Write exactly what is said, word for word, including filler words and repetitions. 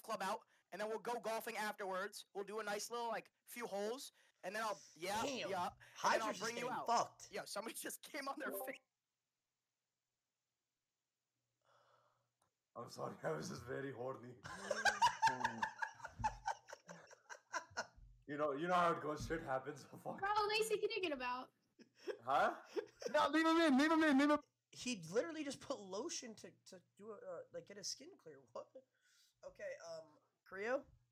club out, and then we'll go golfing afterwards. We'll do a nice little like few holes, and then I'll yeah Damn. yeah, and Hydra then I'll just bring you getting out. fucked. Yo, somebody just came on their face. I'm sorry, I was just very horny. you know, you know how it goes. Shit happens. Fuck. Bro, Lacy, can you get about? Huh? No, leave him in. Leave him in. Leave him. He literally just put lotion to to do a, uh, like get his skin clear. What? Okay, um, Creo.